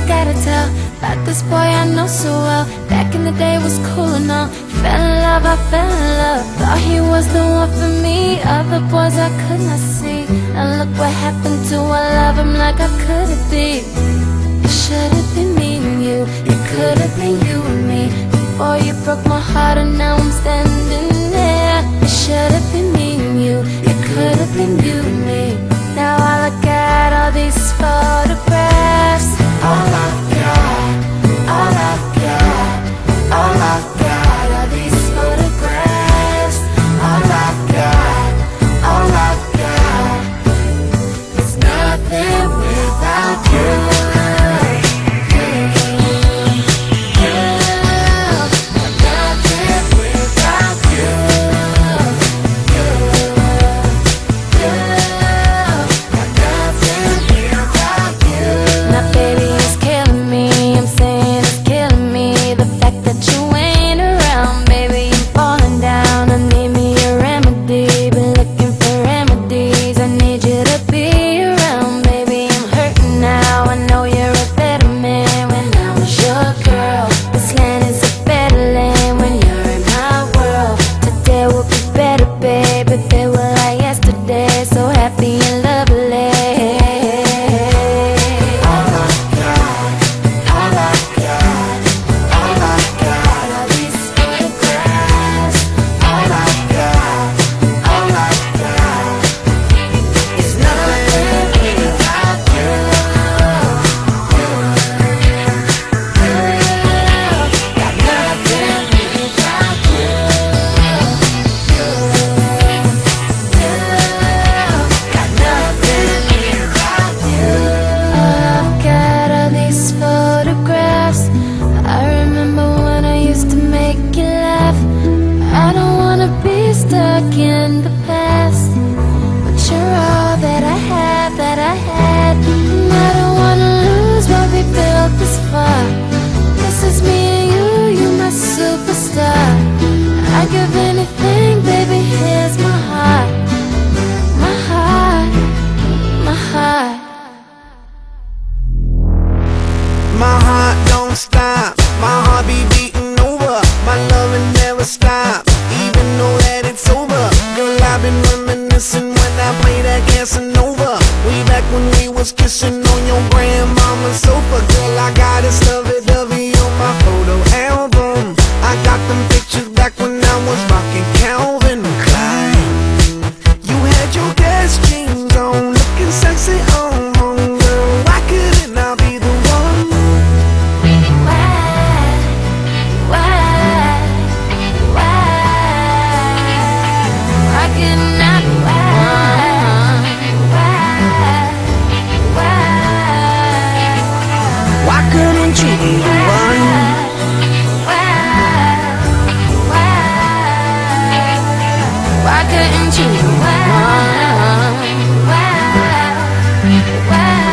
gotta tell about this boy I know so well. Back in the day was cool and all. Fell in love, I fell in love. Thought he was the one for me. Other boys I could not see. Now look what happened to I love him like I could've been. It should've been me and you. It could've been you and me. Before you broke my heart and now I'm standing there. It should've been me and you. It could've been you and me. Now I look at all these photographs. All I've got, all I've got, all I've got are these photographs. All I've got, all I've got is nothing without you. In the past, but you're all that I have, that I had, and I don't wanna lose what we built this far. This is me and you my superstar. I'd give anything, baby, here's my heart, my heart, my heart. My heart don't stop, my heart be beating over. My loving never stops, even though that it's over. Girl, I've been reminiscing when I played that Casanova. Way back when we was kissing on your grandmama's sofa. Girl, I got a lovey-dovey on my photo album. I got them pictures back when I was rocking Calvin Klein. You had your Guess jeans on, looking sexy on home. Girl, why couldn't I be the one? Why couldn't you be the one? Why couldn't you be the one?